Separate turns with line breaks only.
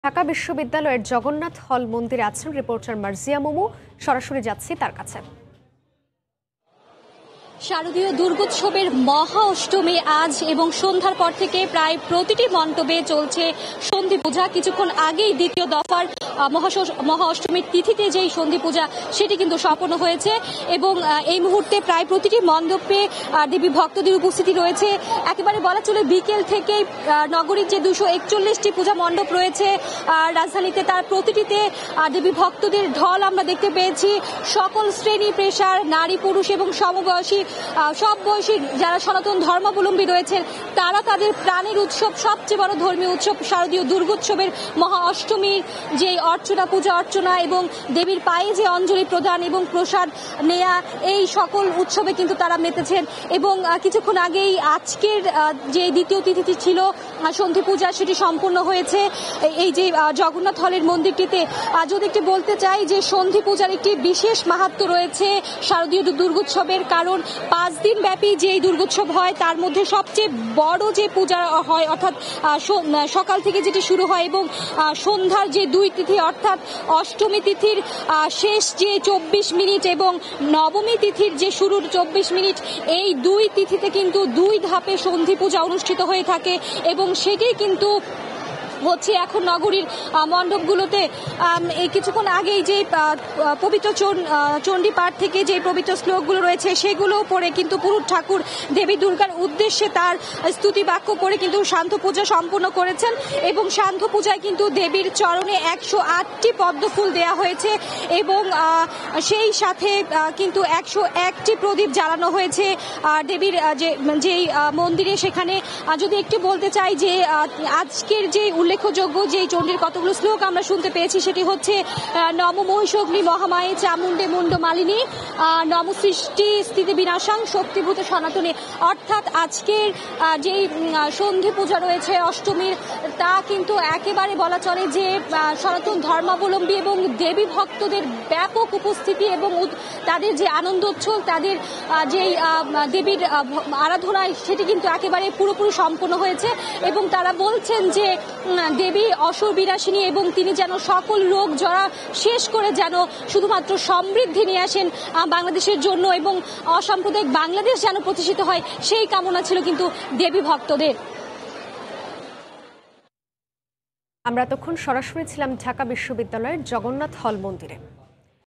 ঢাকা বিশ্ববিদ্যালয়ের জগন্নাথ হল মন্দিরে আছেন রিপোর্টার মার্জিয়া মোমো। সরাসরি যাচ্ছি তার কাছে।
শারদীয় দুর্গোৎসবের মহা অষ্টমী আজ এবং সন্ধ্যার পর থেকে প্রায় প্রতিটি মণ্ডপে চলছে সন্ধি পূজা। কিছুক্ষণ আগেই দ্বিতীয় দফার মহা অষ্টমীর তিথিতে যেই সন্ধি পূজা সেটি কিন্তু সম্পন্ন হয়েছে এবং এই মুহূর্তে প্রায় প্রতিটি মণ্ডপে দেবী ভক্তদের উপস্থিতি রয়েছে। একেবারে বলা চলে বিকেল থেকে নগরীর যে 241টি পূজা মণ্ডপ রয়েছে রাজধানীতে, তার প্রতিটিতে দেবী ভক্তদের ঢল আমরা দেখতে পেয়েছি। সকল শ্রেণী পেশার নারী পুরুষ এবং সমবয়সী সব বয়সী যারা সনাতন ধর্মাবলম্বী রয়েছেন তারা তাদের প্রাণের উৎসব, সবচেয়ে বড় ধর্মীয় উৎসব শারদীয় দুর্গোৎসবের মহা অষ্টমীর যে অর্চনা, পূজা অর্চনা এবং দেবীর পায়ে যে অঞ্জলি প্রদান এবং প্রসাদ নেয়া, এই সকল উৎসবে কিন্তু তারা মেতেছেন। এবং কিছুক্ষণ আগেই আজকের যে দ্বিতীয় তিথিটি ছিল সন্ধি পূজা সেটি সম্পূর্ণ হয়েছে এই যে জগন্নাথ হলের মন্দিরটিতে। যদি একটু বলতে চাই যে সন্ধি পূজার একটি বিশেষ মাহাত্ম্য রয়েছে শারদীয় দুর্গোৎসবের, কারণ 5 দিন ব্যাপী যে দুর্গোৎসব হয় তার মধ্যে সবচেয়ে বড় যে পূজা হয় অর্থাৎ সকাল থেকে যেটি শুরু হয় এবং সন্ধ্যার যে 2 তিথি অর্থাৎ অষ্টমী তিথির শেষ যে 24 মিনিট এবং নবমী তিথির যে শুরুর 24 মিনিট, এই 2 তিথিতে কিন্তু 2 ধাপে সন্ধি পূজা অনুষ্ঠিত হয়ে থাকে এবং সেটি কিন্তু হচ্ছে এখন নগরীর মণ্ডপগুলোতে। এই কিছুক্ষণ আগেই যে পবিত্র চণ্ডী পাঠ থেকে যে পবিত্র শ্লোকগুলো রয়েছে সেগুলো পড়ে কিন্তু পুরুত ঠাকুর দেবী দুর্গার উদ্দেশ্যে তার স্তুতি বাক্য পড়ে কিন্তু শান্ত পূজা সম্পূর্ণ করেছেন এবং শান্ত পূজায় কিন্তু দেবীর চরণে 108টি পদ্ম ফুল দেওয়া হয়েছে এবং সেই সাথে কিন্তু 101টি প্রদীপ জ্বালানো হয়েছে দেবীর যেই মন্দিরে। সেখানে যদি একটু বলতে চাই যে আজকের যে উল্লেখযোগ্য যে চণ্ডীর কতগুলো শ্লোক আমরা শুনতে পেয়েছি সেটি হচ্ছে নম মহিষগ্নি মহামায়ে চামুণ্ডে মুন্ড মালিনী, নম সৃষ্টি স্থিতি বিনাশাং শক্তিভূত সনাতনে। অর্থাৎ আজকের যে সন্ধি পূজা রয়েছে অষ্টমীর, তা কিন্তু একেবারে বলা চলে যে সনাতন ধর্মাবলম্বী এবং দেবী ভক্তদের ব্যাপক উপস্থিতি এবং তাদের যে আনন্দ উচ্ছল, তাদের যেই দেবীর আরাধনায় সেটি কিন্তু একেবারে পুরোপুরি সম্পন্ন হয়েছে এবং তারা বলছেন যে দেবী অসুর বিনাশিনী এবং তিনি যেন সকল রোগ জড়া শেষ করে যেন শুধুমাত্র সমৃদ্ধি নিয়ে আসেন বাংলাদেশের জন্য এবং অসাম্প্রদায়িক বাংলাদেশ যেন প্রতিষ্ঠিত হয়, সেই কামনা ছিল কিন্তু দেবী ভক্তদের।
আমরা তখন সরাসরি ছিলাম ঢাকা বিশ্ববিদ্যালয়ের জগন্নাথ হল মন্দিরে।